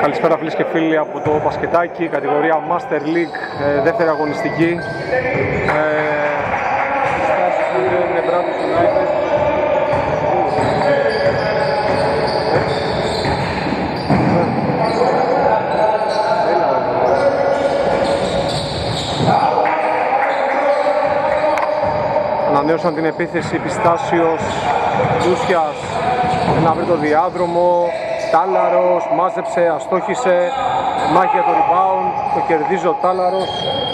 Καλησπέρα φίλες και φίλοι από το μπασκετάκι, κατηγορία Master League, δεύτερη αγωνιστική. Στάσεις που είναι Brothers United. Ανανέωσαν την επίθεση Πιστάσιος, Δούσιας, να βρει το διάδρομο. Τάλαρος, μάζεψε, αστόχησε, μάχη για το rebound, το κερδίζει ο Τάλαρος.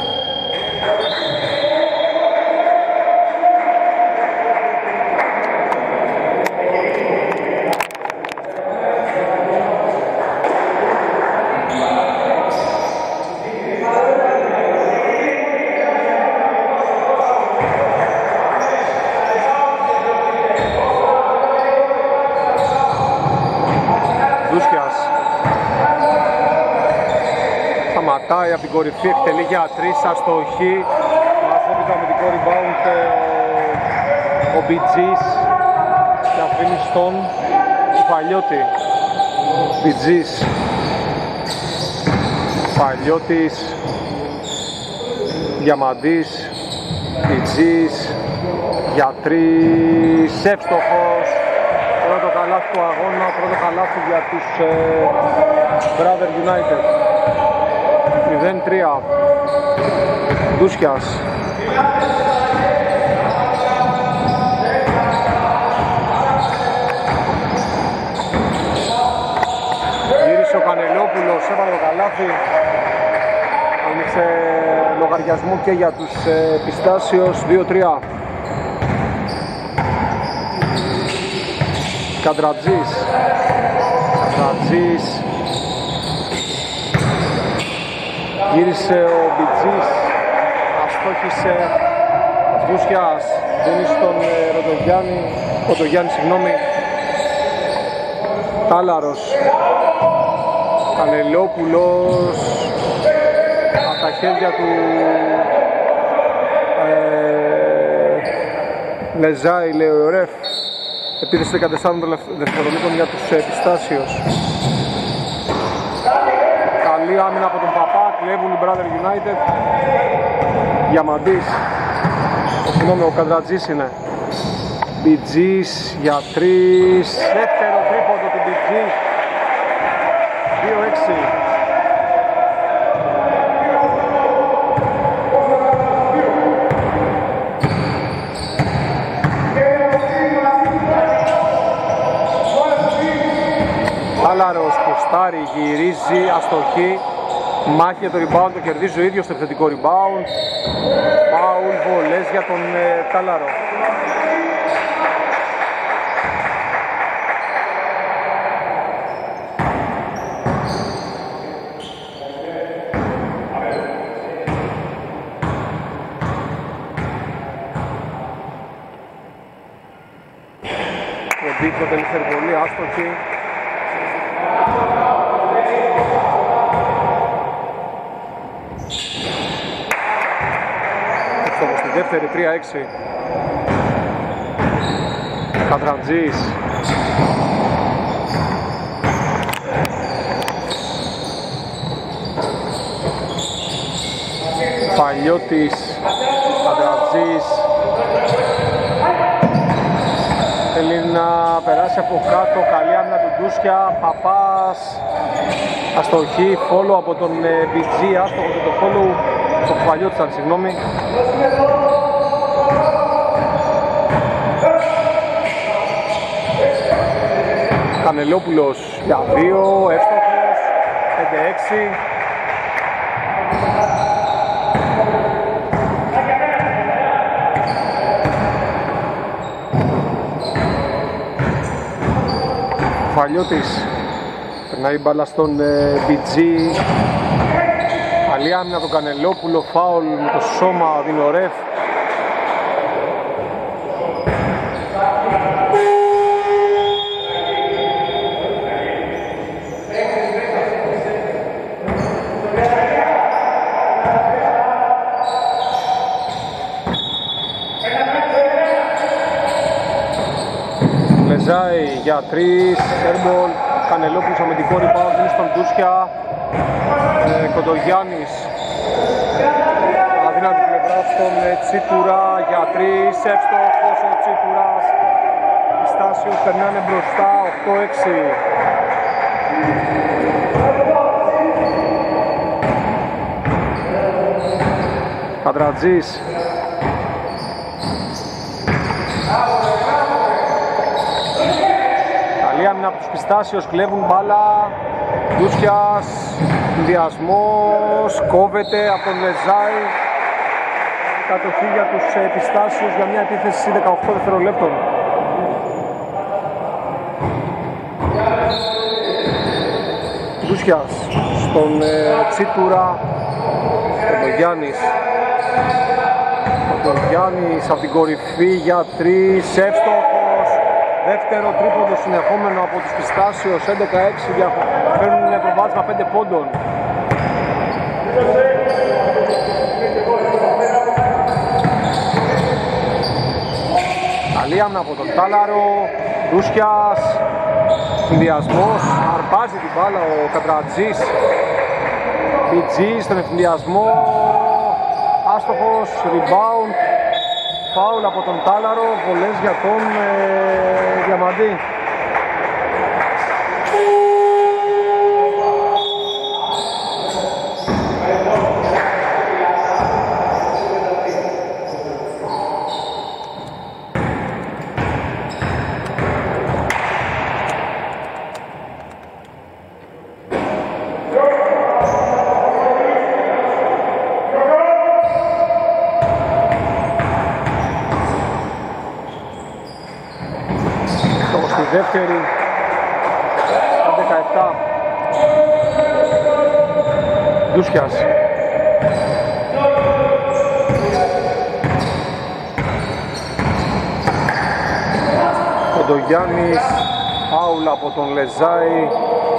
Σταματάει από την κορυφή, εκτελεί για 3, αστοχή. Μαζεύει το αμυντικό rebound ο Μπιτζής και αφήνει στον Παλιώτη. Μπιτζής, Παλιώτης, Διαμαντής, Μπιτζής για 3, εύστοχος. Πρώτο καλάθι του αγώνα, πρώτο καλάθι για τους Brothers United. 0-3. Ντούσιας. Γύρισε ο Κανελόπουλος, έβαλε το καλάθι. Άνοιξε λογαριασμό και για τους Πιστάσιος. 2-3. Καντρατζής. Καντρατζής. Γύρισε ο Μπιτζής, αστόχησε, Δούσιας, δίνει στον Ροντογιάννη, συγγνώμη. Τάλαρος, Κανελόπουλος, από τα χέρια του Λεζάη, λέει ο Ρεφ. Επίθεση 14 δευτερολέπτων για τους Πιστάσιος. Καλή άμυνα από τον Παπά, κλέβουν οι Brothers United. Διαμαντής, συγγνώμη, ο Καντρατζής είναι. Μπιτζής για 3, δεύτερο τρίποντο του Μπιτζή. 2-6. Τάλαρος, ποστάρι, γυρίζει, αστοχή. Μάχη για το rebound, το κερδίζει ο ίδιος στο επιθετικό rebound. Φάουλ, βολές για τον Τάλαρο. Ο Ντίκο τελείωσε πολύ άστοχη. Δεύτερη 3-6. Καντρατζής. Παλιώτης. Καντρατζής. Θέλει να περάσει από κάτω. Καλή άμυνα του Ντούσια. Παπάς. Αστοχή. Φόλο από τον Μπιτζή. Άστοχο και το φόλο. Το Παλιώτης, συγγνώμη. Κανελόπουλος για 2, εύστοχος, 5-6. Παλιώτης, περνάει μπάλα στον Μπιτζή. Καλή άμυνα τον Κανελόπουλο, φάουλ με το σώμα, δίνει ο Ρεφ. Λεζάη για 3, airball. Κανελόπουλος αμυντικό rebound είναι στον Ντούσια. Κοντογιάννης αδύνατη πλευρά στον Τσίτουρα για 3, εύστοχος ο Τσίτουρας. Πιστάσιος περνάνε μπροστά 8-6. Καντρατζής. Καλή άμυνα από τους Πιστάσιος, κλέβουν μπάλα. Ντούσιας, συνδυασμός, κόβεται από τον Λεζάη. Κατοχή για τους Πιστάσιους για μια επίθεση 18 δευτερολέπτων. Ντούσιας στον Τσίτουρα. Κοντογιάννης. Κοντογιάννης από την κορυφή για 3, εύστοχος. Δεύτερο τρίποντο συνεχόμενο από τους Πιστάσιους, 11-6, φέρνουν προβάδισμα 5 πόντων. Καλή άμυνα από τον Τάλαρο, Ντούσιας, συνδυασμός, αρπάζει την μπάλα ο Καντρατζής. Πιτζής στον ευθυνδιασμό, άστοχος, rebound, φάουλ από τον Τάλαρο, βολές για τον Διαμαντή. Δεύτερη, 17. Ντούσιας. Κοντογιάννης, φάουλ από τον Λεζάη.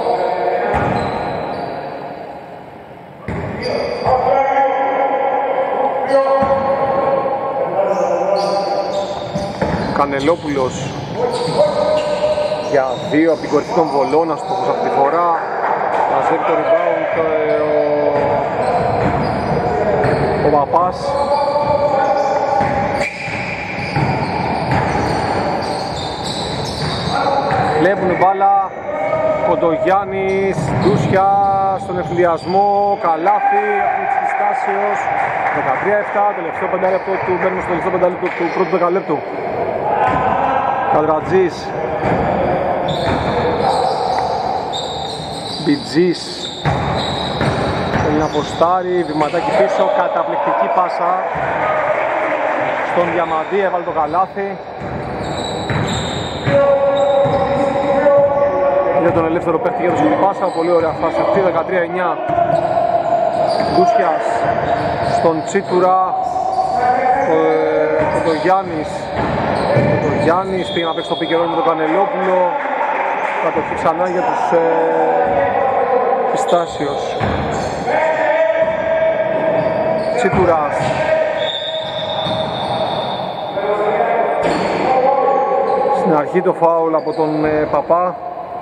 Κανελόπουλος για 2 από την κορυφή των βολών, αστοχός αυτή τη φορά. Μαζεύει το rebound ο Παπάς. Βλέπουν μπάλα, Κοντογιάννης, Ντούσια στον ευθυνδιασμό, καλάθι από τους Πιστάσιος. 13-7, τελευταίο 5 λεπτό του, μπαίνουμε στο τελευταίο 5 λεπτό του πρώτου δεκαλέπτου. Καντρατζής. Μπιτζής θέλει να αποστάρει, βηματάκι πίσω, καταπληκτική πάσα στον Διαμαντή, έβαλε το καλάθι. Για τον ελεύθερο παίχτη για τον πάσα, πολύ ωραία φάση αυτή, 13-9. Ντούσιας στον Τσίτουρα, το Γιάννης. Το Γιάννης πήγε να παίξει το πικερόνι με τον Κανελόπουλο. Κατοχή ξανά για τους Πιστάσιος. Τσίτουρας. Στην αρχή το φάουλ από τον Παπά.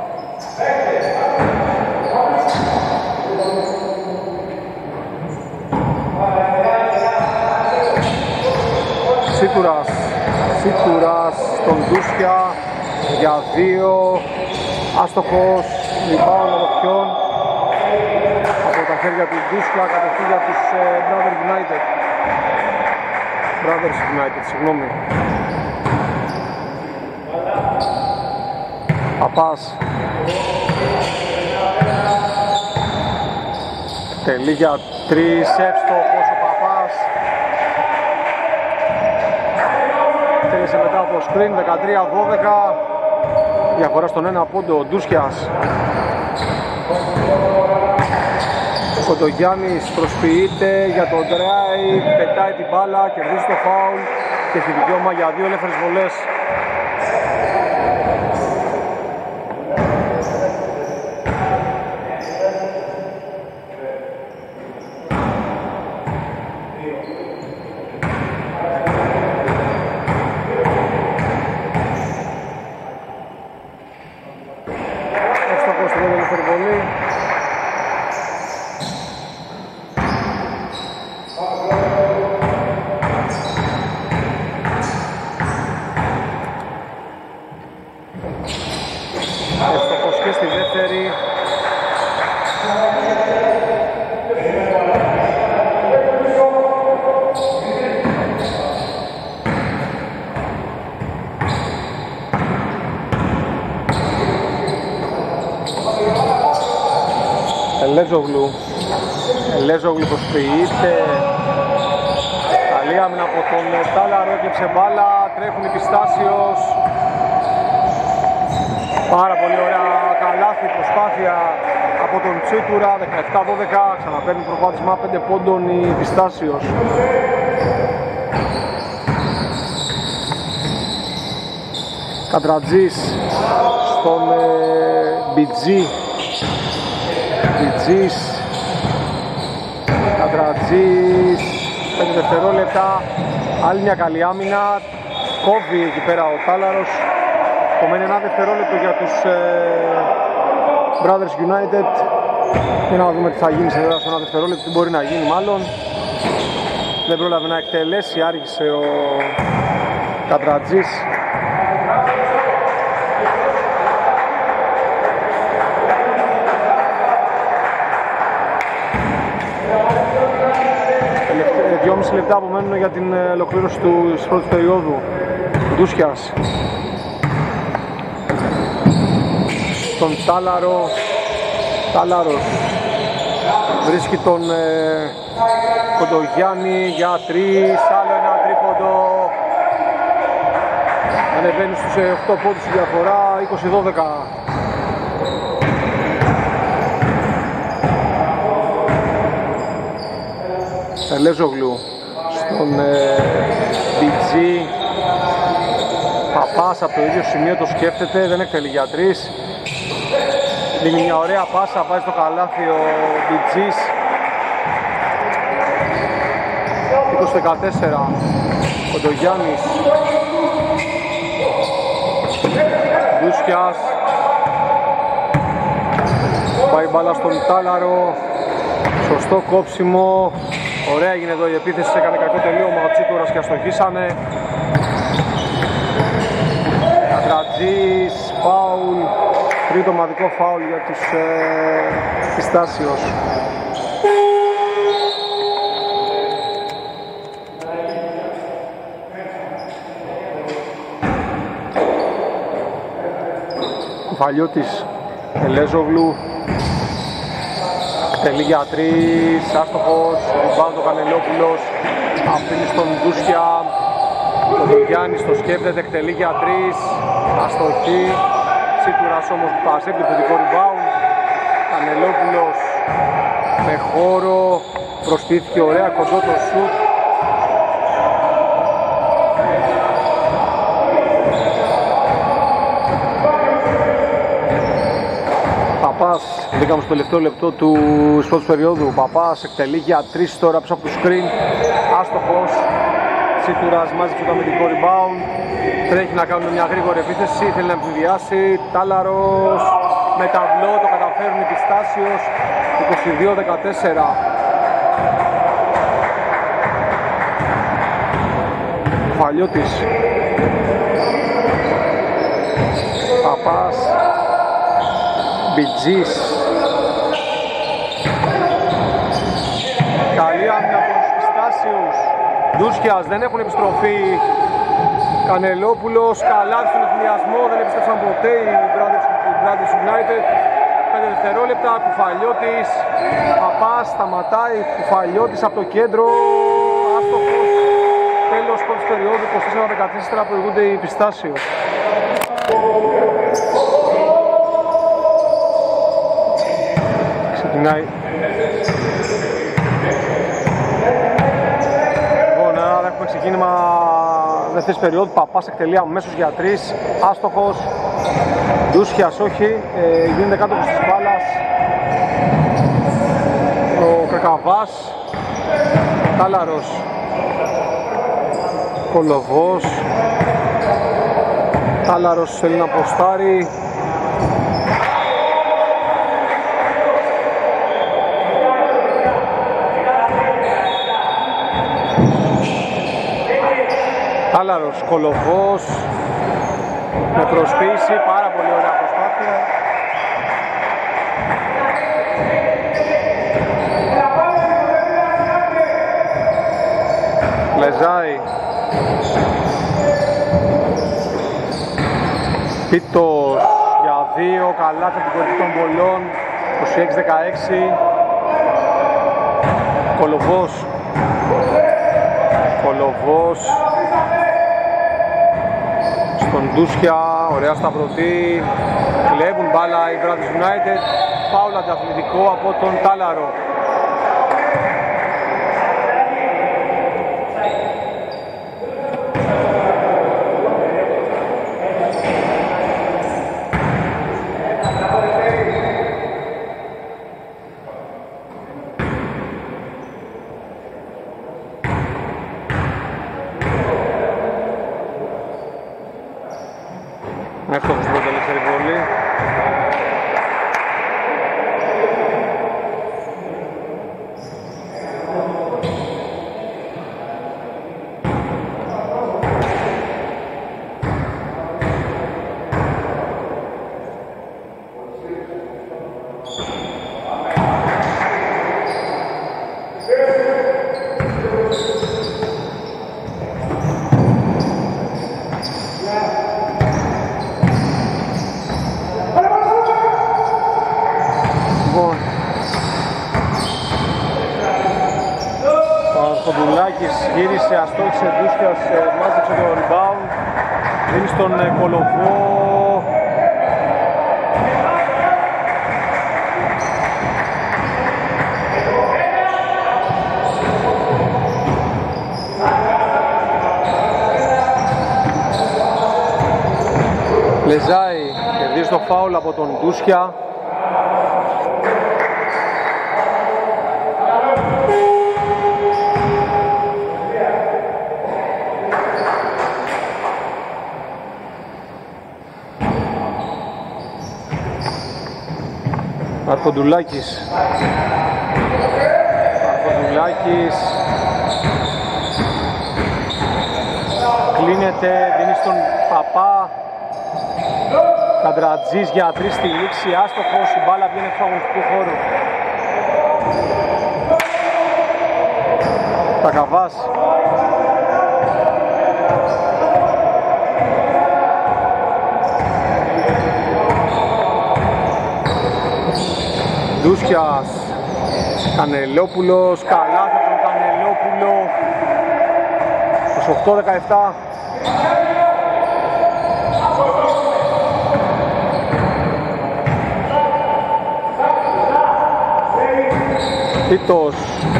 Τσίτουρας στον Ντούσια για 2, άστοχος, rebound από ποιον, από τα χέρια του Ντούσια, κατοχή για τους Brothers United, συγγνώμη. Παπάς τελεί για 3, εύστοχος ο Παπάς. Τέλεισε μετά από screen, 13-12. Διαφορά στον ένα πόντο ο Ντούσιας. Ο Κοντογιάννης προσποιείται για το drive, πετάει την μπάλα, κερδίζει το foul και έχει δικαίωμα για 2 ελεύθερες βολές. Ελέζογλου προσποιείται. Καλή άμυνα από τον Τάλαρο, έκλεψε μπάλα, τρέχουν οι Πιστάσιος. Πάρα πολύ ωραία καλάθι, προσπάθεια από τον Τσίτουρα, 17-12, ξαναπαίρνει προβάδισμα 5 πόντων η Πιστάσιος. Καντρατζής στον Μπιτζή. Καντρατζής, 5 δευτερόλεπτα, άλλη μια καλή άμυνα, κόβει εκεί πέρα ο Τάλαρος. Κομμένει ένα δευτερόλεπτο για τους Brothers United. Για να δούμε τι θα γίνει σε ένα δευτερόλεπτο, τι μπορεί να γίνει μάλλον. Δεν πρόλαβε να εκτελέσει, άργησε ο Καντρατζής. Δυόμιση λεπτά απομένουν για την ολοκλήρωση της πρώτης περίοδου. Ντούσιας τον Τάλαρος βρίσκει τον Κοντογιάννη για 3, άλλο ένα τρίποντο. Ανεβαίνει στους 8 πόντους η διαφορά, 20-12. Ελέζογλου στον Μπιτζή. Παπάς από το ίδιο σημείο το σκέφτεται, δεν εκτελεί για 3. Δίνει μια ωραία πάσα, βάζει το καλάθι ο Μπιτζής. 20-14, ο Ντογιάννης. Ντούσκιας. Πάει μπάλα στον Τάλαρο. Σωστό κόψιμο. Ωραία έγινε εδώ η επίθεση, έκανε κακό τελείωμα ο Τσίτουρας και αστοχίσανε. Καντρατζής, φάουλ. Τρίτο ομαδικό φάουλ για τους Πιστάσιος. Κουφαλιώτης, Ελέζογλου. Τελεί για 3, άστοχος, rebound ο Κανελόπουλος, αφήνει στον Ντούσια. Ο Ντογιάννης το σκέφτεται, εκτελεί για 3, αστοχή. Τσίτουρας όμως πασέπει το δικό rebound. Κανελόπουλος με χώρο, προσποιήθηκε ωραία, κοντό το σουτ. Παπάς, μπήκαμε στο τελευταίο λεπτό του πρώτου περίοδου. Παπάς εκτελεί για 3 τώρα πίσω από το screen. Άστοχος. Τσίτουρας μάζεψε το αμυντικό rebound. Τρέχει να κάνουμε μια γρήγορη επίθεση. Θέλει να επιβιάσει. Τάλαρος με ταμπλό, το καταφέρνει Πιστάσιος. 22-14. Κουφαλιώτης. Παπάς. Μπιτζής. Καλή άμυνα από τους Πιστάσιους. Ντούσκιας, δεν έχουν επιστροφή. Κανελόπουλος, καλά στον εθνιασμό, δεν επιστρέψαν ποτέ οι Brothers United. 5 δευτερόλεπτα, Κουφαλιώτης. Παπάς, σταματάει, Κουφαλιώτης από το κέντρο. Άστοχος. Τέλος πρώτης περίοδου, 24-14 προηγούνται οι Πιστάσιους. Ξεκινάει. Λοιπόν, άρα έχουμε ξεκίνημα δεύτερης περίοδου. Παπάς εκτελεί αμέσως για 3. Άστοχος. Ντούσιας όχι. Γίνεται κάτω της μπάλας ο Κακαβάς. Τάλαρος. Κολοβός. Τάλαρος θέλει να αποστάρει. Τάλαρος, Κολοβός με προσποίηση, πάρα πολύ ωραία προσπάθεια. Λεζάι. Πίτος για 2, καλά από την κορυφή των πολλών. 26-16. Κολοβός στον Ντούσια, ωραία σταυρωτή, κλέβουν μπάλα οι Brothers United, φάουλ αντιαθλητικό από τον Τάλαρο. Εύστοχος πρώτη ελεύθερη βολή. Γύρισε, αστόχησε, Ντούσκιας, μάζεψε το rebound, δίνει στον Κολοβό. Λεζάη κερδίζει το φάουλ από τον Ντούσκια. Αρχοντουλάκης κλείνεται, δίνει στον Παπά. Καντρατζής για 3 στη λήξη, άστοχος, η μπάλα βγαίνει εκτός αγωνιστικού χώρου. Τακαβάς. Ντούσκιας, Κανελόπουλος, καλάθι από τον Κανελόπουλο. 28-17. Τίτος,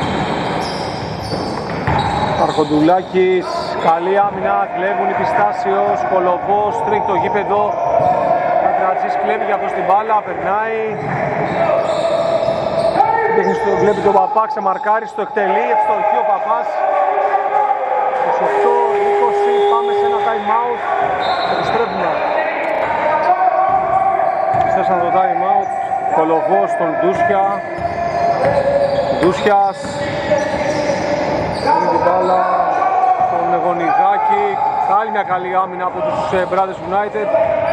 Αρχοντουλάκης, καλή άμυνα, κλέβουν οι Πιστάσιος, Κολοβός, τρέχει το γήπεδο. Καντρατζής κλέβει για αυτό την μπάλα, περνάει. Βλέπει τον Παπά, ξεμαρκάρει στο εκτελεί, ευστοχή ο Παπάς. 28-20, πάμε σε ένα time out. Επιστρέφουμε. Επιστρέψαμε το time out. Κολοβός στον Ντούσια. Ντούσιας. Παίρνει την μπάλα στον Γονιδάκη. Άλλη μια καλή άμυνα από τους Brothers United.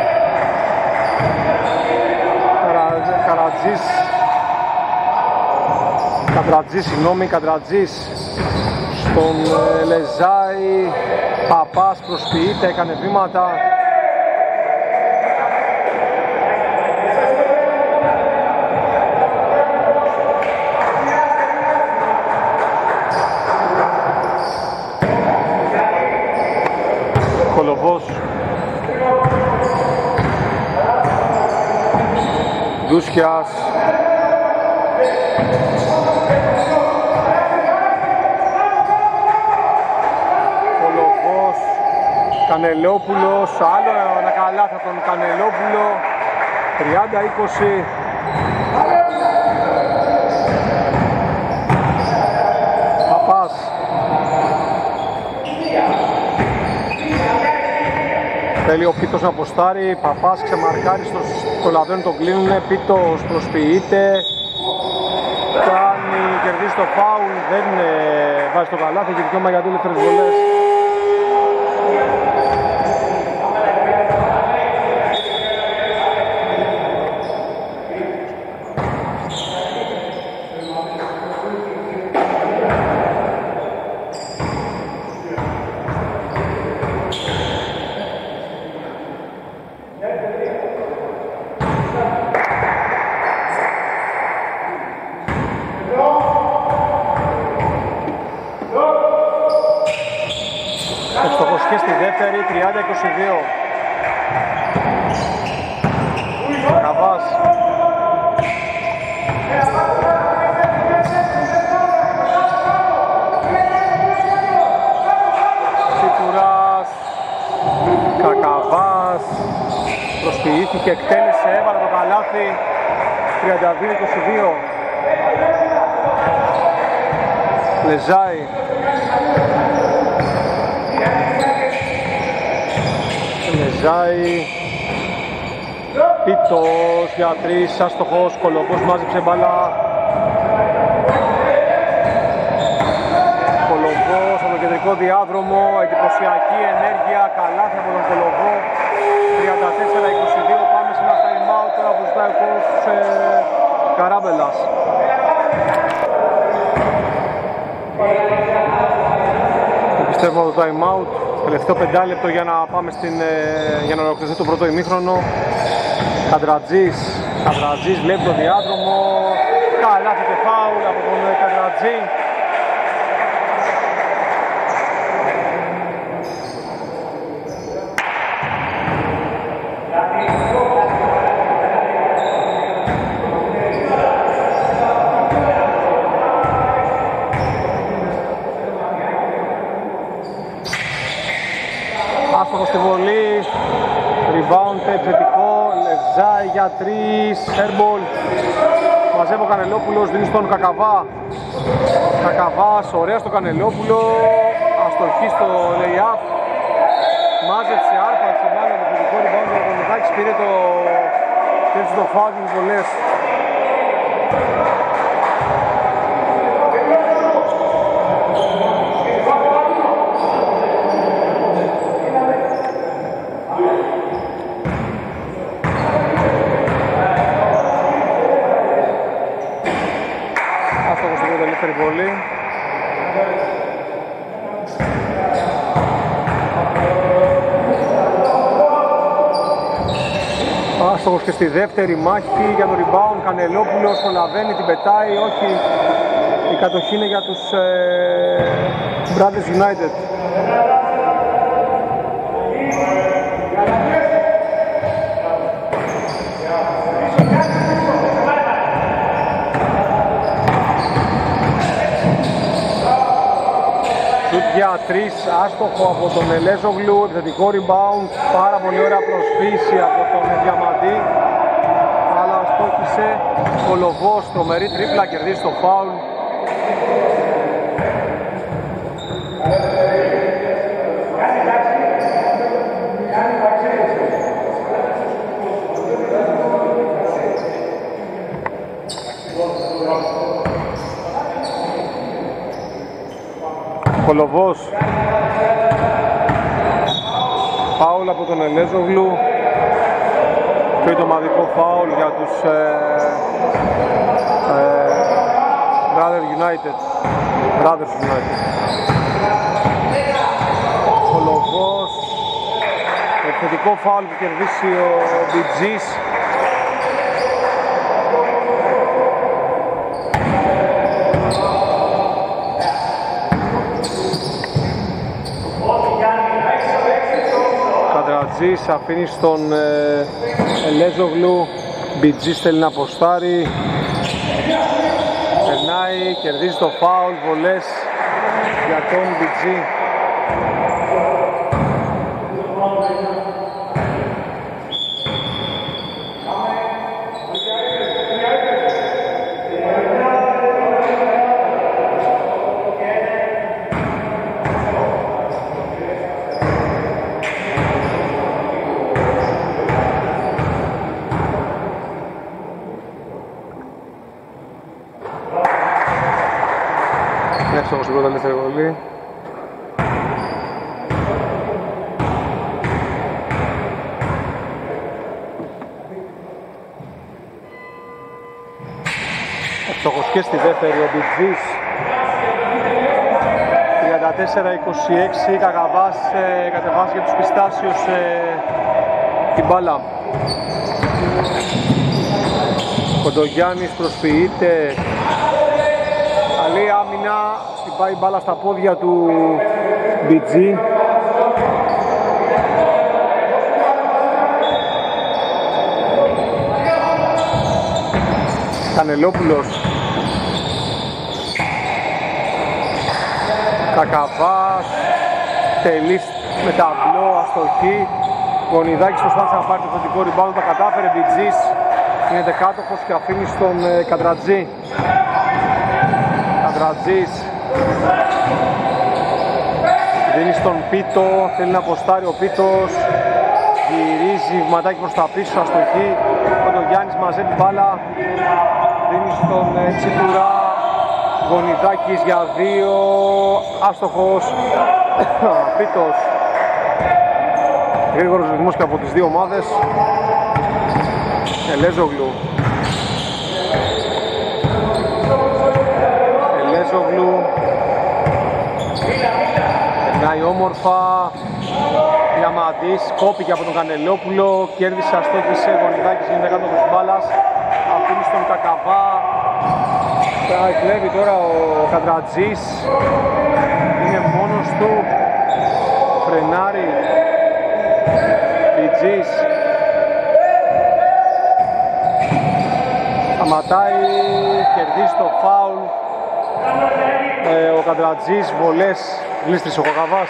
Καντρατζής στον Λεζάη. Παπάς προσποιείται, έκανε βήματα. Κολοβός. Ντούσκιας. Κολοβός. Κανελόπουλος. Άλλο ένα καλάθι από τον Κανελόπουλο. 30-20. Παπάς. Θέλει ο Πίτος να αποστάρει, Παπάς ξεμαρκάρει στο λαβέν, τον κλείνουνε, Πίτος προσποιείται, κερδίζει το φάουλ, δεν βάζει το καλάθι και δικαίωμα για δύο ελεύθερες βολές. Ευστοχός και στη δεύτερη, 30-22. Καβάς. Σίκουρας. Κακαβάς. Προσποιήθηκε, εκτέλεσε, έβαλε το καλάθι. 32-22. Λεζάι. Λεζάι. Πίτος για τρεις, άστοχος, Κολοβός μάζεψε μπάλα. Κολοβός από το κεντρικό διάδρομο, εντυπωσιακή ενέργεια, καλάθι από τον Κολοβό. 34-22, πάμε σε ένα time out τώρα που ζητάει ο coach Καράμπελας. Επιστρέφουμε από το time out, τελευταίο 5 λεπτό για να πάμε για να ολοκληρωθεί το πρώτο ημίχρονο. Καντρατζής βλέπει το διάδρομο, καλάθι και φάουλ από τον Καντρατζή. Άστοχο στη βολή, rebound επιθετικό, Λεζάι για τρεις, airball. Μαζεύει ο Κανελόπουλος, δίνει στον Κακαβά. Κακαβάς, ωραία στο Κανελόπουλο, αστοχή στο lay-up. Μάζεψε, άρπαξε μάλλον το επιθετικό rebound, ο Κονιδάκης πήρε το φάουλ και βολές. Βολή. Άστοχος και στη δεύτερη μάχη για το rebound, Κανελόπουλος προλαβαίνει, την πετάει, όχι, η κατοχή είναι για τους Brothers United. Για τρεις, άστοχο από τον Ελέζογλου, επιθετικό rebound, πάρα πολύ ωραία προσφύση από τον Διαμαντή, αλλά αστόχησε. Κολοβός, τρομερή τρίπλα, κερδίζει το φάουλ. Κολοβός, φάουλ από τον Ελέζογλου, τρίτο ομαδικό φάουλ για τους Brothers United. Κολοβός, επιθετικό φάουλ που κερδίσει ο Μπιτζής. Μπιτζής αφήνει στον Ελέζογλου, Μπιτζής θέλει να αποστάρει, περνάει, κερδίζει το φάουλ, βολές για τον Μπιτζή. Εύστοχος στην πρώτα δεύτερη βολή. Εύστοχος και στη δεύτερη ο Μπιτζής. 34-26, Κακαβάς κατεβάζει για τους Πιστάσιους την μπάλα. Κοντογιάννης προσποιείται, καλή άμυνα, χτυπάει μπάλα στα πόδια του Μπιτζή. Κανελόπουλος, Κακαβάς, τελείς με ταμπλό, αστοχή. Γονιδάκης προσπάθησε να πάρει το θετικό rebound, τα κατάφερε. Μπιτζής γίνεται κάτοχος και αφήνει στον Καντρατζή. Καντρατζής δίνει στον Πίτο, θέλει να αποστάρει ο Πίτος. Γυρίζει βηματάκι προς τα πίσω, αστοχή. Ο Γιάννης μαζεύει μπάλα, δίνει στον Τσιτουρά. Γονιδάκης για 2, άστοχος. Πίτος. Γρήγορος ρυθμός και από τις δύο ομάδες. Ελέζογλου. Περνάει όμορφα. Διαμαντής κόπηκε από τον Κανελόπουλο. Κέρδισε, αστόχησε. Γονιδάκης γίνεται κάτω της μπάλας. Αφήνει στον Κακαβά. Τα εκλέβει τώρα ο Καντρατζής. Είναι μόνος του. Φρενάρει. Μπιτζής. Σταματάει. Κερδίζει το φάουλ. Ο Καντρατζής, βολές, γλίστρισε ο Κακαβάς.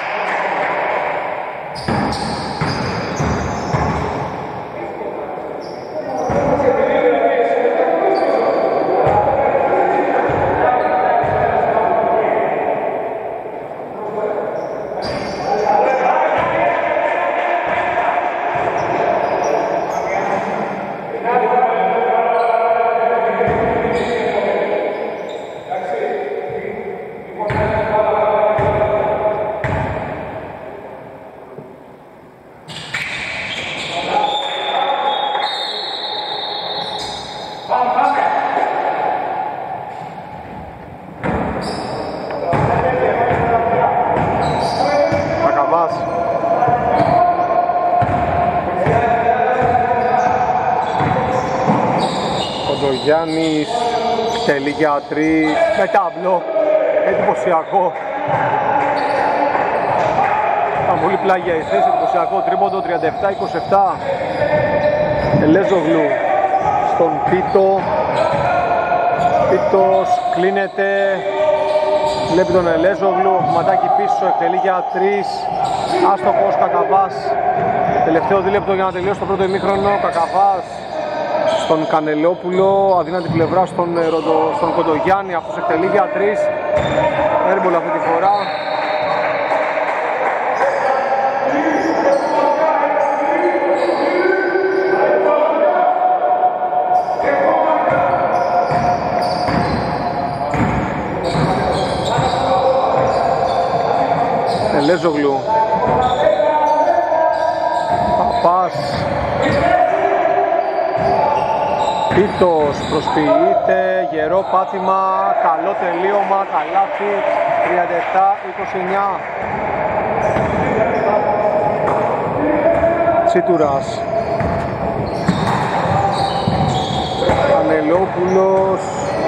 Γιάννης, τελεί για 3, με τάμπλο, εντυπωσιακό. Ήταν πολύ πλάγια η θέση, εντυπωσιακό τρίποντο, 37-27. Ελέζογλου στον Πίτο. Πίτος κλείνεται, βλέπει τον Ελέζογλου, ματάκι πίσω, εκτελεί για 3. Άστοχος Κακαβάς, τελευταίο δίλεπτο για να τελειώσει το πρώτο ημίχρονο. Κακαβάς στον Κανελόπουλο, αδύνατη πλευρά στον Κοντογιάννη, αυτός εκτελεί για 3. Έρμπολ αυτή τη φορά. Ελέζογλου. Παπάς. Πίτος προσποιείται, γερό πάτημα, καλό τελείωμα, καλάθι, 37-29. Τσίτουρας. Κανελόπουλος,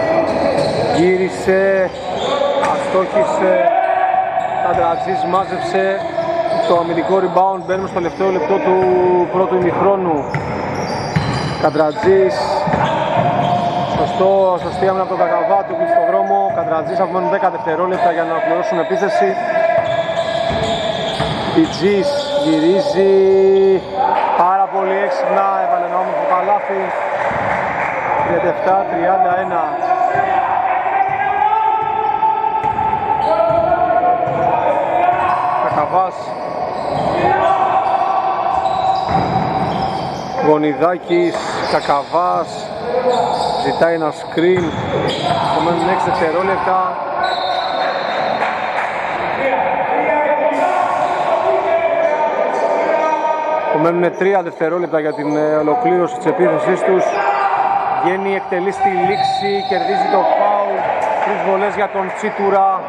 γύρισε, αστόχησε, Καντρατζής μάζεψε το αμυντικό rebound, μπαίνουμε στο τελευταίο λεπτό του πρώτου ημιχρόνου. Καντρατζής, σωστή άμυνα από τον Κακαβά, του κλείσει στο δρόμο. Καντρατζής, απομένουν 10 δευτερόλεπτα για να ολοκληρώσουν επίθεση. Πιτζής γυρίζει πάρα πολύ έξυπνα, έβαλε ένα όμορφο καλάθι. 37-31. Κακαβάς. Γονιδάκης, Κακαβάς, ζητάει ένα screen, απομένουν 6 δευτερόλεπτα. Απομένουν 3 δευτερόλεπτα για την ολοκλήρωση της επίθεσης τους. Βγαίνει, εκτελεί στη λήξη, κερδίζει το φάουλ, 3 βολές για τον Τσίτουρα.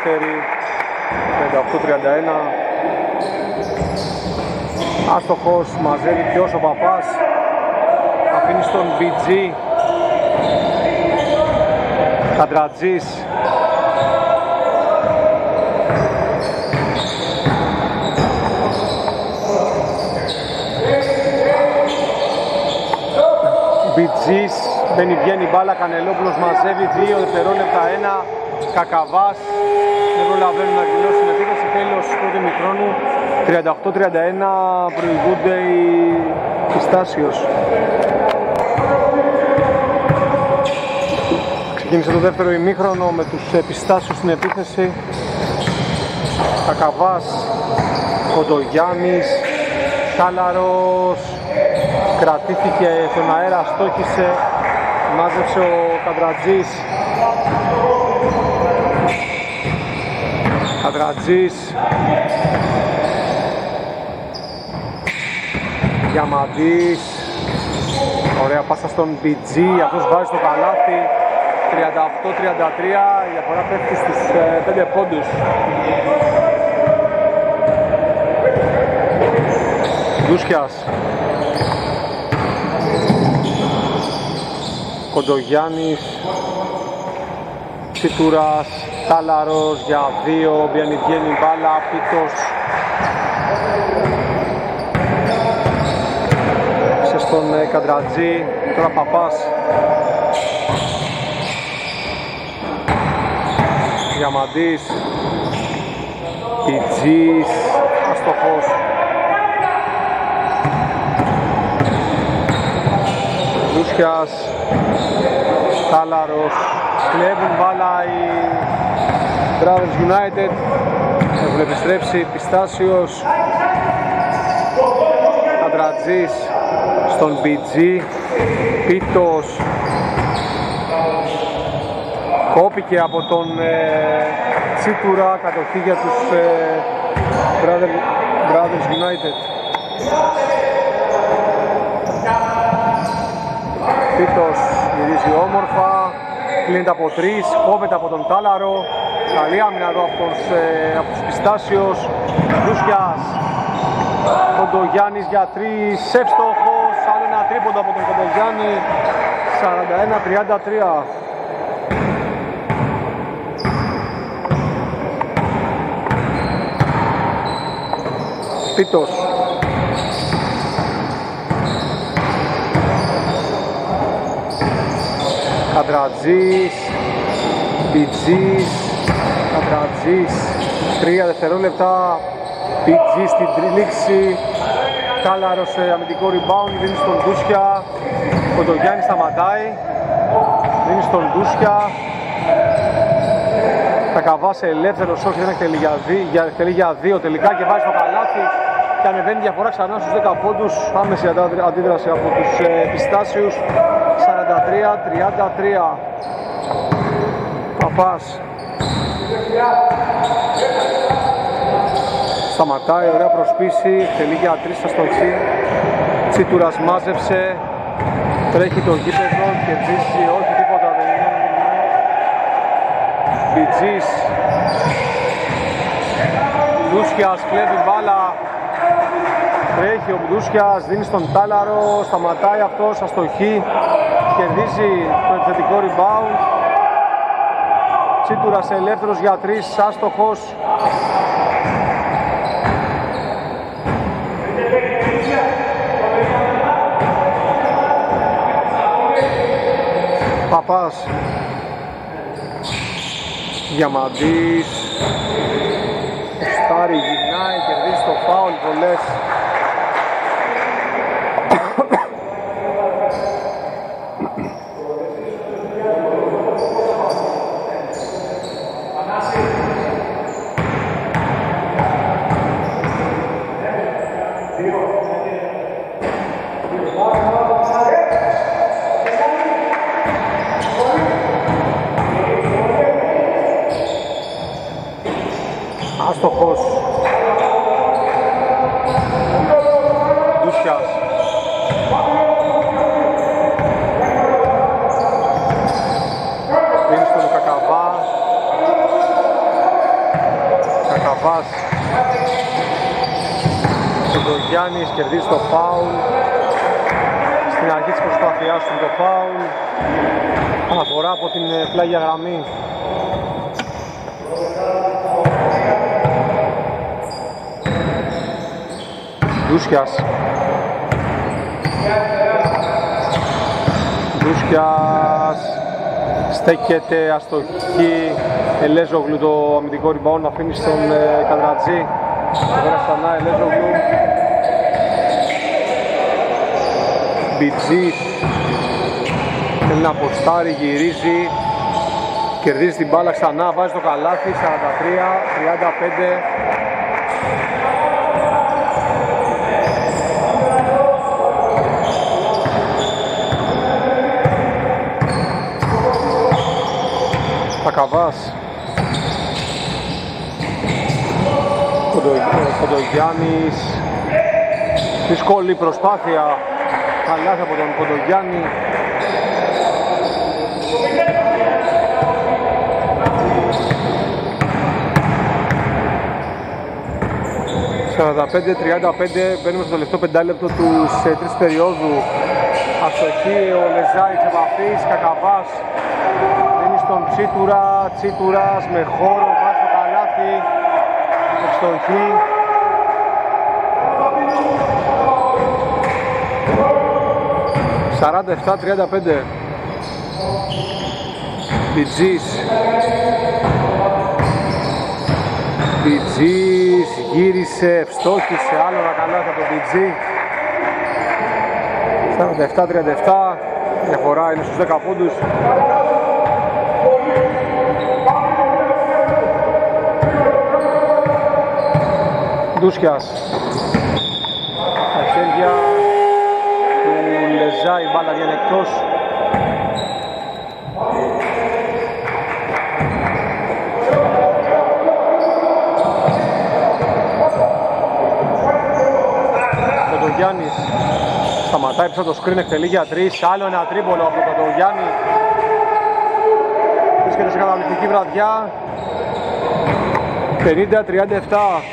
δεύτερη, 38-31. Άστοχος, μαζεύει ποιος, ο Παπάς. Αφήνει στον BG. Καντρατζής. Μπιτζής, μπαίνει βγαίνει μπάλα, Κανελόπουλος μαζεύει 2 δευτερόλεπτα, 1. Κακαβάς, δεν προλαβαίνουν να εκδηλώσει την επίθεση, τέλος πρώτου ημιχρόνου. 38-31 προηγούνται οι Πιστάσιος. Ξεκίνησε το δεύτερο ημίχρονο με τους Πιστάσιους στην επίθεση. Κακαβάς, Κοντογιάννης, Τάλαρος, κρατήθηκε στον αέρα, στόχισε, μάζεψε ο Καντρατζής. Καντρατζής, Διαμαντής, ωραία πάσα στον BG, αυτός βάζει στο καλάθι. 38-33, η διαφορά πέφτει στους 5 πόντους. Δούσκιας, Κοντογιάννης, Τσιτουράς, Τάλαρος για 2, βγαίνει μπάλα, Πίτος. Στον Καντρατζή, τώρα Παπάς. Διαμαντής, Πιτζής, αστοχός. Λούσιας, Τάλαρος, κλέβουν μπάλα οι Brothers United, έχουν επιστρέψει Πιστάσιος. Καντρατζής στον BG, Πίτος, κόπηκε από τον Τσίτουρα, κατοχή για τους Brothers United. Πίτος γυρίζει όμορφα, κλείνεται από 3, κόβεται από τον Τάλαρο, καλή άμυνα εδώ από τους Πιστάσιος. Λούσιας, Κοντογιάννης για 3, εύστοχος, άλλο ένα τρίποντο από τον Κοντογιάννη, 41-33. Πίτος, Καντρατζής, Πιτζής, Καντρατζής, 3 δευτερόλεπτα, Πιτζής στην τρίληξη, Τάλαρος σε αμυντικό rebound, δίνει στον Ντούσια, Κοντογιάννης σταματάει, δίνει στον Ντούσια, Κακαβάς ελεύθερος, όχι δεν εκτελεί για 2 τελικά και βάζει στο καλάθι και ανεβαίνει διαφορά ξανά στους 10 πόντους, άμεση αντίδραση από τους Πιστάσιους. 43-33. Παπάς σταματάει, ωραία προσπίση, τελεί για 3 στα στοχή. Τσίτουρας μάζεψε, τρέχει το γήπεδο, κερδίζει, όχι τίποτα δεν είναι. Μπιτζής, Λούσιας κλέβει μπάλα, τρέχει ο Μπλούσιας, δίνει στον Τάλαρο, σταματάει αυτός, αστοχή, κερδίζει το επιθετικό rebound. Τσίτουρας ελεύθερος για 3, άστοχος. Παπάς, Διαμαντής, ο Στάρι γυρνάει, κερδίζει το φάουλ, πολλές. Άστοχος. Κοντογιάννης κερδίζει το φάουλ. Στην αρχή της προσπάθειάς του το φάουλ. Αναφορά από την πλάγια γραμμή. Ντούσιας. Ντούσιας στέκεται αστοχή. Ελέζογλου το αμυντικό rebound αφήνει στον Καντρατζή. Τώρα ξανά Ελέζογλου. Μπιτζής θέλει να αποστάρει, γυρίζει, κερδίζει την μπάλα ξανά, βάζει το καλάθι. 43-35. Πακαβάς. Κοντογιάννης. Δύσκολη προσπάθεια. Καλάθι από τον Κοντογιάννη. Μπαίνουμε στο τελευταίο πεντάλεπτο του τρίτης περίοδου. Αστοχή ο Λεζάη της επαφής. Κακαβάς δίνει στον Τσίτουρα. Τσίτουρας με χώρο, βάζει το καλάθι. Ευστοχή. «47-35». Μπιτζής. Μπιτζής γύρισε, ευστόχησε, άλλο ένα καλάθι από τον Μπιτζή. 47-37, διαφορά είναι στους 10 πόντους. Ντούσιας. Τα χέρια του Λεζάη, μπάλα βγαίνει εκτός. Κοντογιάννης σταματάει πίσω το σκριν, εκτελεί για 3. Άλλο ένα τρίπολο από τον Κοντογιάννη. Βρίσκεται σε καταπληκτική βραδιά. 50-37.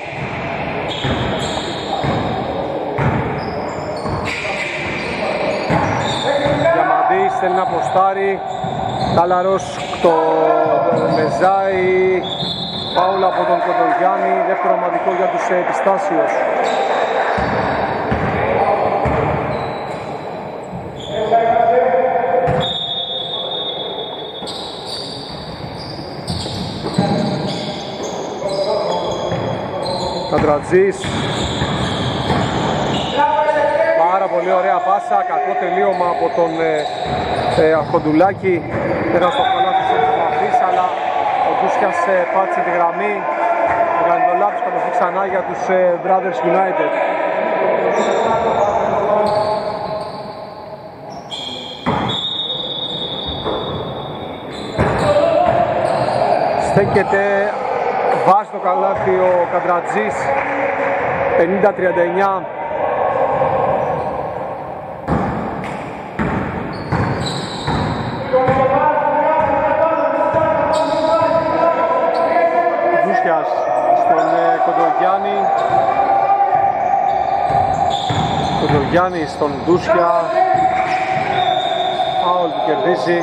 Διαμαντής θέλει να αποστάρει. Τάλαρος το Λεζάη. Φάουλ από τον Κοντογιάννη. Δεύτερο ομαδικό για τους Επιστάσιος. Καντρατζής. Πάρα πολύ ωραία πάσα, κακό τελείωμα από τον Αρχοντουλάκη. Δεν θα στο καλάθι της επαφής, αλλά ο Ντούσιας πάτησε τη γραμμή. Έκανε το λάθος, κατοχή ξανά για τους Brothers United. Στέκεται, βάζει το καλάθι ο Καντρατζής. 50-39. Ντούσιας στον Κοντογιάννη. Κοντογιάννη στον Ντούσια. Φάουλ που κερδίζει.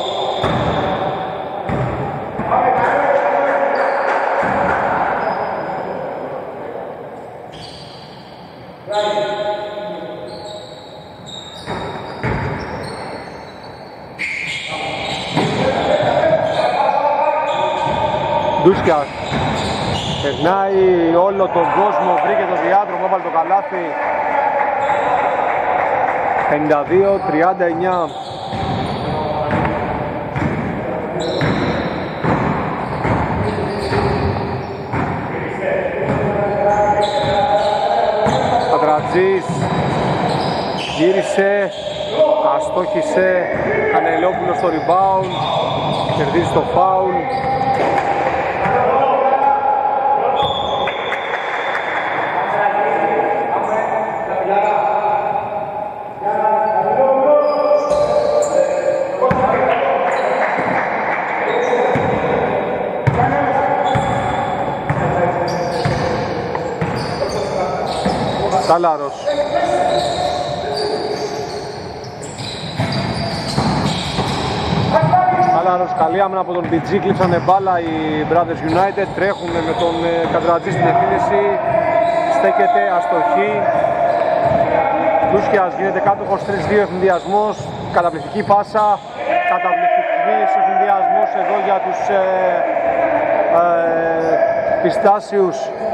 Ντούσιας περνάει όλο τον κόσμο, βρήκε το διάδρομο, έβαλε το καλάθι. 52-39. Καντρατζής γύρισε, αστόχησε, Κανελόπουλος στο rebound, κερδίζει το foul. Τάλαρος. Τάλαρος, καλή άμυνα από τον BG, κλείψανε μπάλα οι Brothers United, τρέχουν με τον Καντρατζή στην επίθεση, στέκεται, αστοχή. Λούσκιας γίνεται κάτοχος 3-2 ευνηδιασμός, καταπληκτική πάσα, καταπληκτικής ευνηδιασμός εδώ για τους πιστάσιους.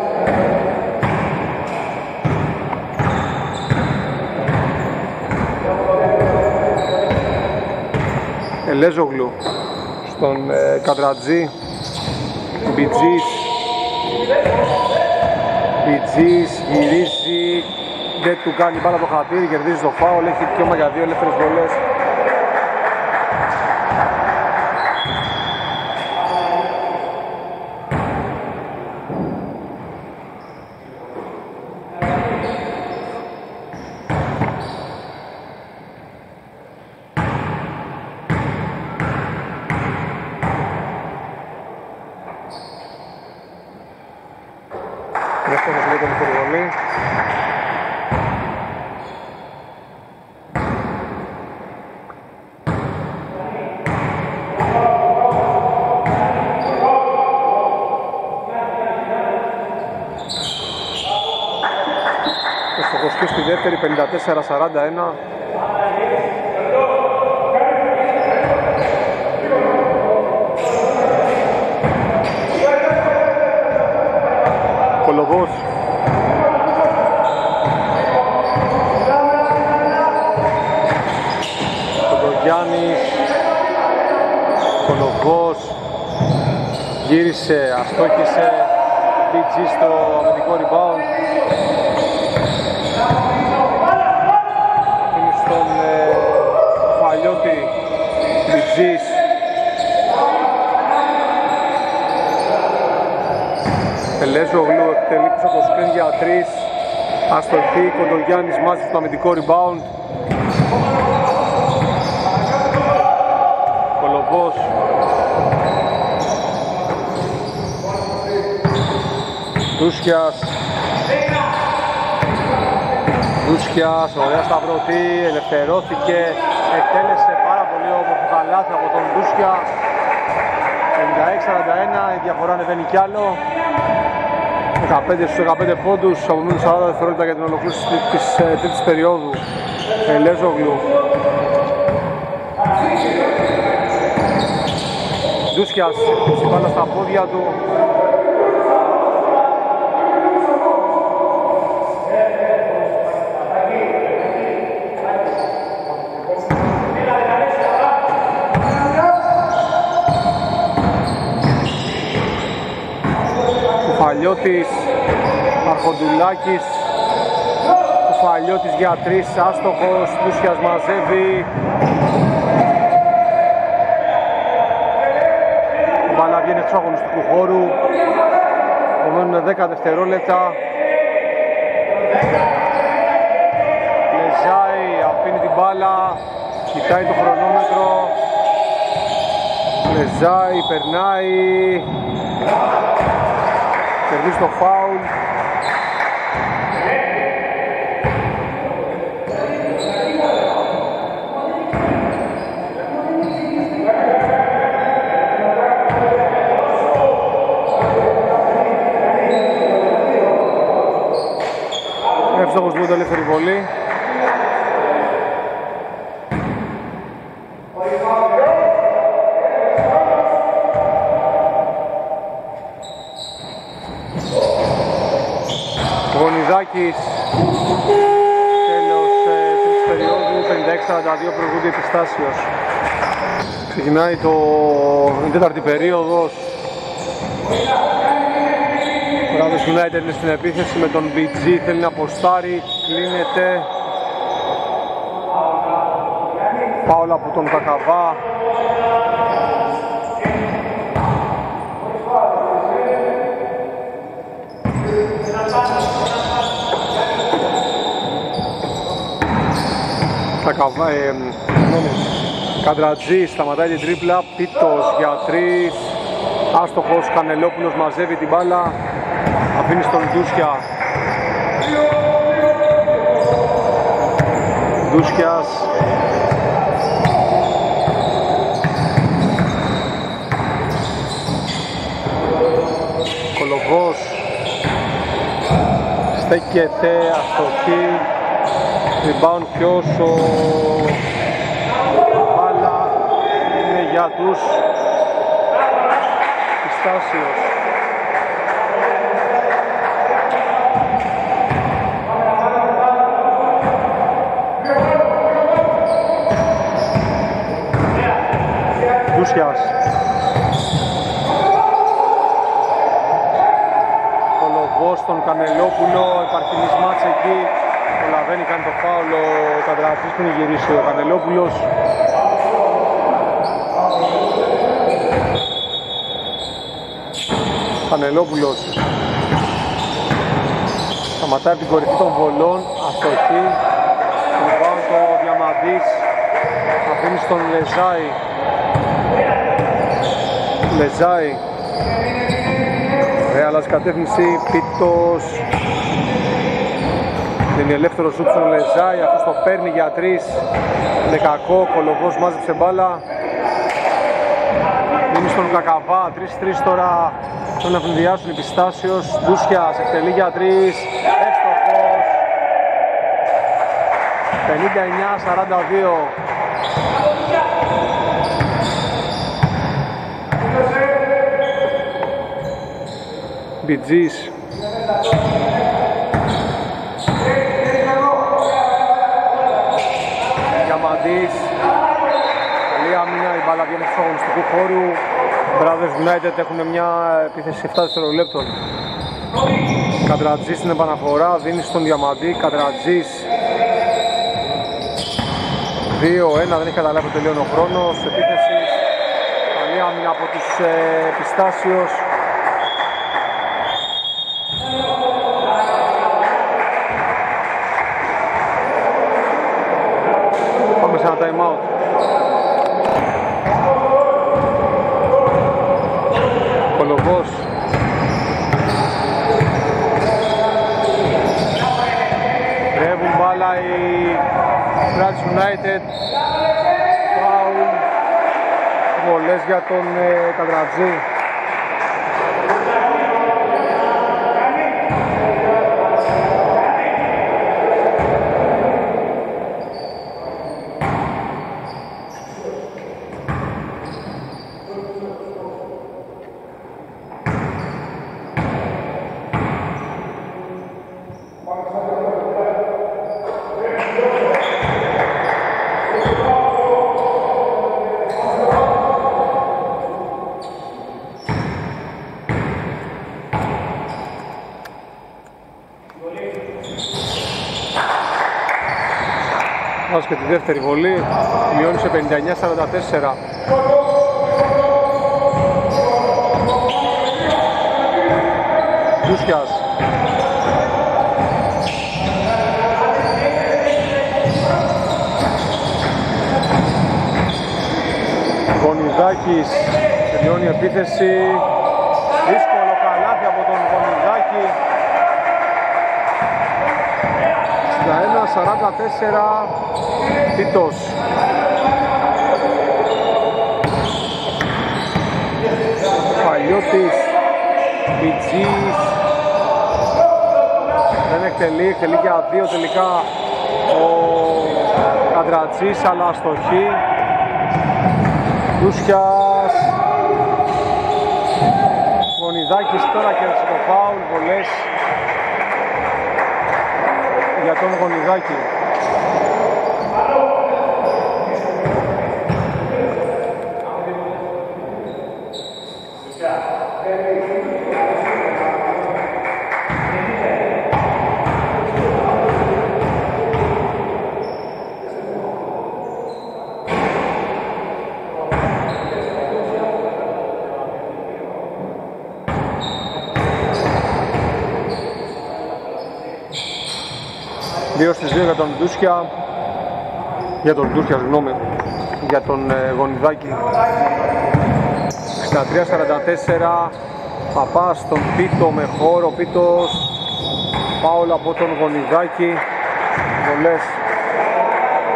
Ελέζογλου στον Καντρατζή, Μπιτζής γυρίζει, δεν του κάνει μπάλα το χατήρι, κερδίζει το φάουλ, έχει δικαίωμα για 2 ελεύθερες βολές. Στη δεύτερη 54-41. Κολοβός. Κοντογιάννης. Κολοβός. Γύρισε, αστόχησε. BG στο αμυντικό rebound. Στον Φαλιώτη, Μπιτζής. Ελέζογλου εκτελεί πίσω το σκριν για 3. Αστοχή, Κοντογιάννης μάζει στο αμυντικό rebound. Κολοβός. Δούσκιας, ωραία σταυρωτή, ελευθερώθηκε, εκτέλεσε πάρα πολύ όμορφο καλάθι από τον Δούσκια. 56-41, η διαφορά ανεβαίνει κι άλλο. 15 στους 15 πόντους, απομένουν 40 δευτερόλεπτα για την ολοκλήρωση της τρίτης περίοδου. Ελέζογλου. Δούσκιας, συμπάλα στα πόδια του. Κουφαλιώτης, Αρχοντουλάκης, Κουφαλιώτης για 3, άστοχος, Λούσιας μαζεύει. Η μπάλα βγαίνει εκτός αγωνιστικού χώρου, απομένουν 10 δευτερόλεπτα. Λεζάι αφήνει την μπάλα, κοιτάει το χρονόμετρο. Λεζάι περνάει, κερδίζει το φάουλ. Εύστοχος του ελεύθερη βολή. Γονιδάκης, τέλος τρίτης περίοδου, 56-42 προηγούνται Επιστάσιος. Ξεκινάει η τέταρτη περίοδος. Ο Brothers United είναι στην επίθεση με τον BG, θέλει να αποστάρει, κλείνεται. Φάουλ από τον Κακαβά. Καντρατζή σταματάει την τρίπλα, Πίτος για 3, άστοχος, Κανελόπουλος μαζεύει την μπάλα, αφήνει στον Ντούσια. Ντούσιας. Κολοβός στέκεται, αστοχή. Rebound ποιος, ο μπάλα είναι για τους Πιστάσιος. Ντούσιας. Κολοβός στον Κανελόπουλο, υπάρχει μισμάτς εκεί. Προλαβαίνει, κάνει το φάουλ ο Καντρατζής που είναι γυρίσει ο Κανελόπουλος. Κανελόπουλος σταματάει την κορυφή των βολών, αστοχή. Λυπάμαι το Διαμαντής, αφήνει στον Λεζάη. Λεζάη αλλάζει κατεύθυνση, Πίτος. Είναι ελεύθερο σούτ στον Λεζάη, αυτός το παίρνει για 3. Είναι κακό, Κολοβός μάζεψε μπάλα. Είναι στον Κακαβά, 3-3 τώρα. Θέλουν να ευνηδιάσουν οι Πιστάσιος. Ντούσιας εκτελεί για 3. Εύστοχος. 59-42. Μπιτζής. Διαμαντής. Καλή άμυνα, η μπάλα βγαίνει στο αγωνιστικού χώρου. Brothers United έχουν μια επίθεση 7 δευτερολέπτων. Καντρατζής στην επαναφορά, δίνει στον Διαμαντή. Καντρατζής 2-1, δεν έχει καταλάβει το τελείωνο χρόνος επίθεσης. Καλή άμυνα από τους Πιστάσιος. Πάμε σε ένα time out. Κολοβός. Ρεύουν μπάλα οι Brothers United. Φάουλ. Βολές για τον Καντρατζή. Βάζει και τη δεύτερη βολή, μειώνει σε 59-44. Ντούσιας. Γονιδάκης, τελειώνει η επίθεση. Δύσκολο καλάθι από τον Γονιδάκη. 61-44. Τίτος. Παλιώτης. Μπιτζής. Δεν εκτελεί για 2 τελικά ο Καντρατζής, αλλά αστοχή. Ντούσιας. Γονιδάκης τώρα κέρδισε το φάουλ, βολές για τον Γονιδάκη. Δύο στις 2 για τον Ντούσια, για τον Γονιδάκη. 63-44. Παπάς στον Πίτο με χώρο, Πίτος. Φάουλ από τον Γονιδάκη. Βολές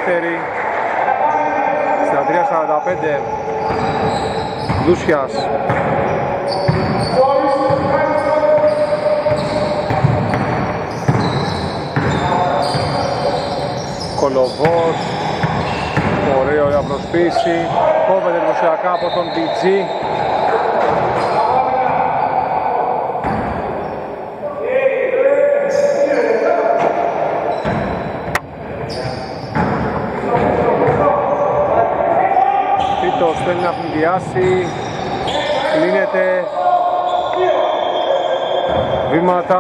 δεύτερη. 63-45. Δούσιας. Κολοβός. Ωραία προσποίηση. Κόβεται εντυπωσιακά από τον BG. Πίτος θέλει να πνιδιάσει. Κλείνεται. Βήματα.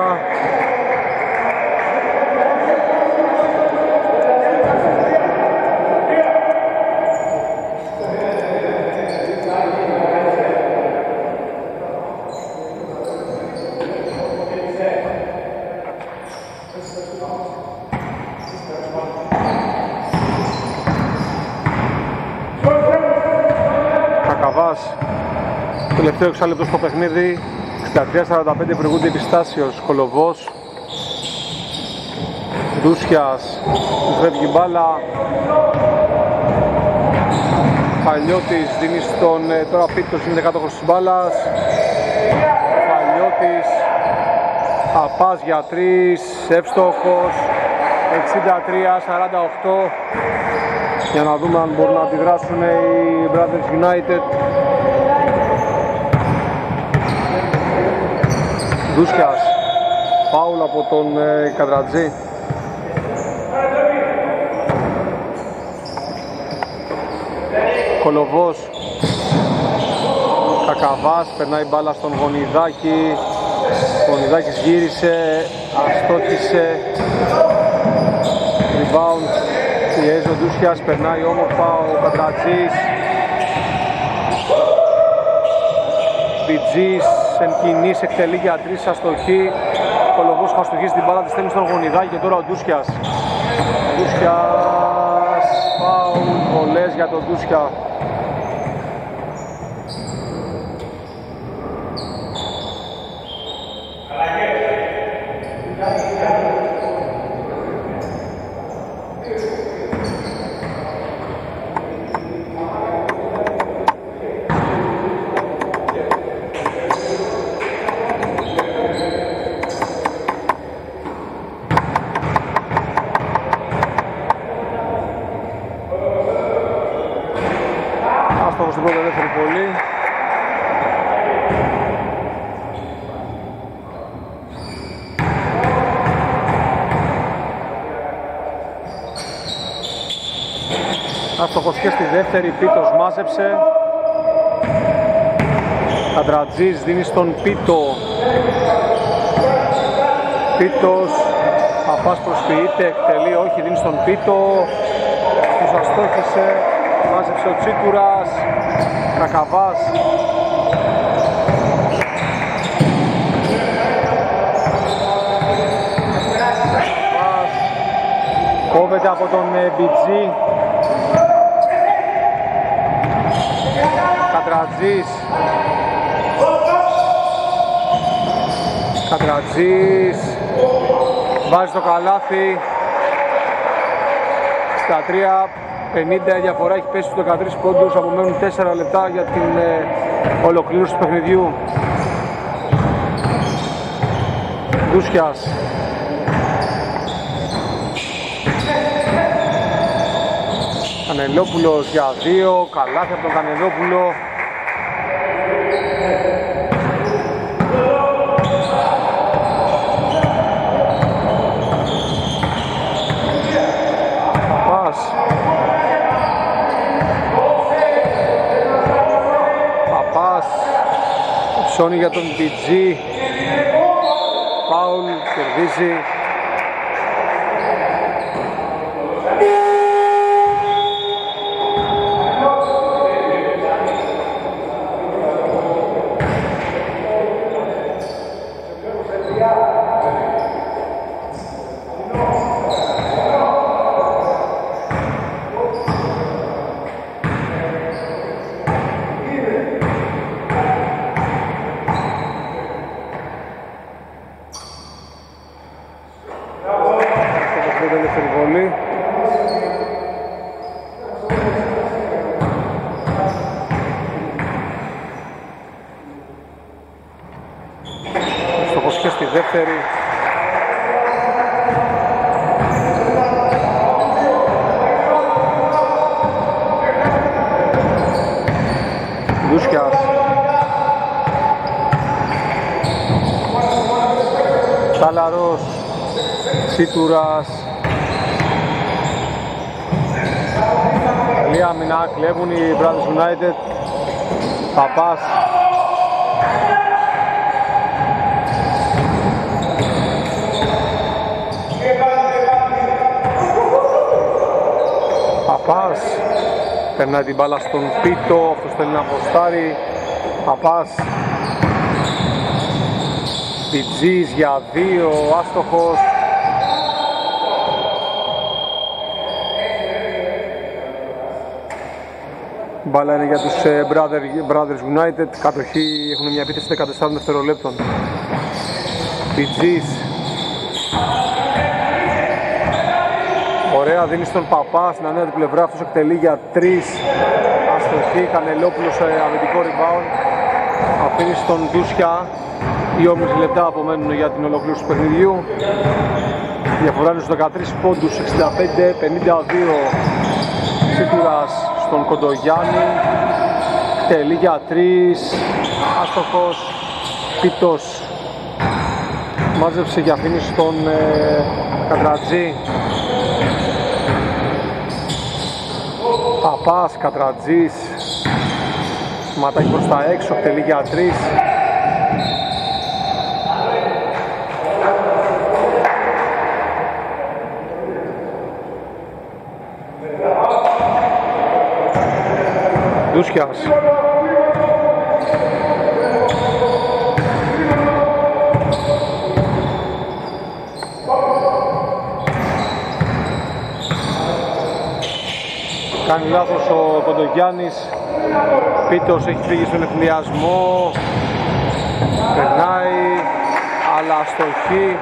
Τελευταίο εξάλεπτο στο παιχνίδι. 63-45 προηγούνται επιστάσεως. Κολοβός. Ντούσιας. Του φεύγει μπάλα. Παλιώτης δίνει στον τώρα Πίτος, είναι κάτοχος της μπάλας. Παλιώτης. Απάς για 3. Εύστοχος. 63-48. Για να δούμε αν μπορούν να αντιδράσουν οι Brothers United. Δούσιας, φάουλ από τον Καντρατζή. Κολοβός. Κακαβάς, περνάει μπάλα στον Γονιδάκη. Ο Γονιδάκης γύρισε, αστόχησε. Rebound, πιέζει ο Δούσιας, περνάει όμορφα ο Καντρατζής. Μπιτζής εν κινής, εκτελεί για 3 αστοχή. Κολοβός χαστοχίζει την μπάλα, τη στέλνει στον Γονιδάκη και τώρα ο Ντούσιας. Ντούσιας, φάουλ, βολές για τον Ντούσια. Στην πρώτη δεύτερη βολή. Άστοχος και στη δεύτερη, Πίτος μάζεψε. Καντρατζής δίνει στον Πίτο. Πίτος, Παπάς προσποιείται, εκτελεί, όχι, δίνει στον Πίτο. Αυτός αστόχησε. Μάζεψε ο Τσίκουρας, Κακαβάς. Κόβεται από τον Μπιτζή. Καντρατζής βάζει το καλάθι. Στα 3:50 η διαφορά έχει πέσει στους 13 πόντους, απομένουν 4 λεπτά για την ολοκλήρωση του παιχνιδιού. Ντούσιας. Κανελόπουλος για 2, καλάθι από τον Κανελόπουλο. Ψώνει για τον BG. Φάουλ, κερδίζει. Ντούσιας. Τάλαρος. Τσίτουρας. Καλή άμυνα, κλέβουν οι Brothers United. Παπάς. Παπάς περνάει την μπάλα στον Πίτο, αυτός θέλει να αποστάρει. Παπάς. Πιτζής για 2, άστοχος. Μπάλα είναι για τους Brothers United. Κατοχή, έχουν μια επίθεση 14 δευτερολέπτων. Πιτζής. Ωραία, δίνει στον Παπά στην ανέα του πλευρά, αυτός εκτελεί για 3. Αστοχή, Κανελόπουλος αμυντικό rebound. Αφήνει στον Ντούσια. 2,5 λεπτά απομένουν για την ολοκλήρωση του παιχνιδιού. Διαφορά είναι στους 13 πόντους, 65-52. Τσίτουρας στον Κοντογιάννη. Εκτελεί για 3. Άστοχος. Πίτος. Μάζεψε και αφήνει στον Κατρατζή. Παπάς, Κατρατζής. Ματάκι προς τα έξω, εκτελεί για 3. Ντούσιας. Κάνει λάθος ο Κοντογιάννης. Πίτος έχει φύγει στον εθνιασμό. Περνάει, αλλά αστοχή.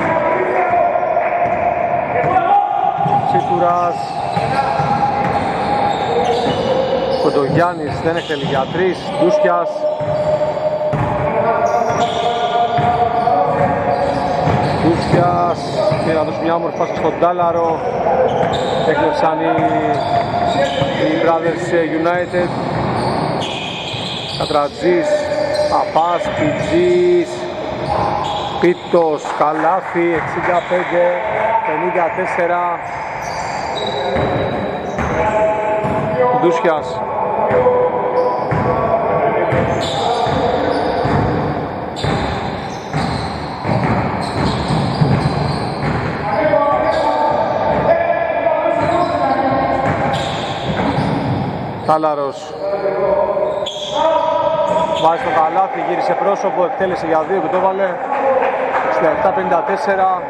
Τσίτουρας. Κοντογιάννης δεν εκτελεί για 3. Ντούσιας. Ντούσιας και να δώσει μια όμορφη πάσα στον Τάλαρο. Έκλεψαν οι Brothers United. Κατρατζής, Παπάς, Πιτζής, Πίτος, καλάθι, 65-54. Ντούσιας. Τάλαρος. Βάζει το καλάθι, γύρισε πρόσωπο, εκτέλεσε για 2 και το έβαλε. 67-54.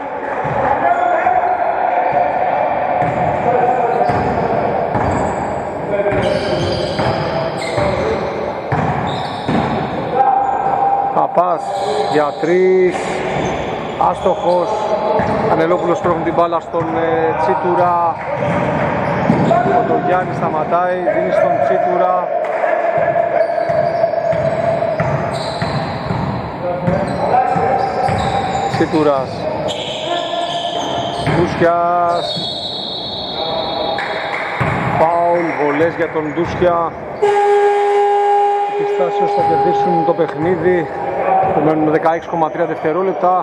Παπάς για 3. Άστοχος. Κανελόπουλος πρόχνει την μπάλα στον Τσίτουρα. Ο Κοντογιάννης σταματάει, δίνει στον Τσίτουρα. Τσίτουρας. Ντούσιας. Φάουλ, βολές για τον Ντούσια. Οι Πιστάσιος θα κερδίσουν το παιχνίδι. Μένουν 16,3 δευτερόλεπτα.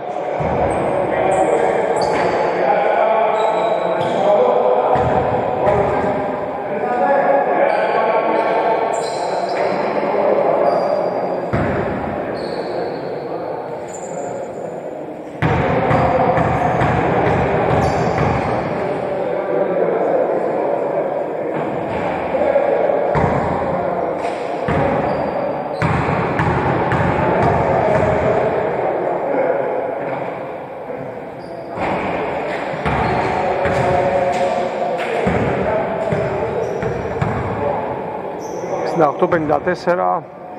Στα 8.54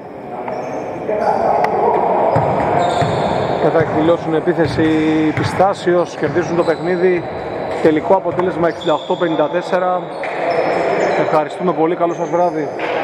και θα εκδηλώσουν επίθεση Πιστάσιος, κερδίζουν το παιχνίδι. Τελικό αποτέλεσμα 68-54. Ευχαριστούμε πολύ, καλό σας βράδυ.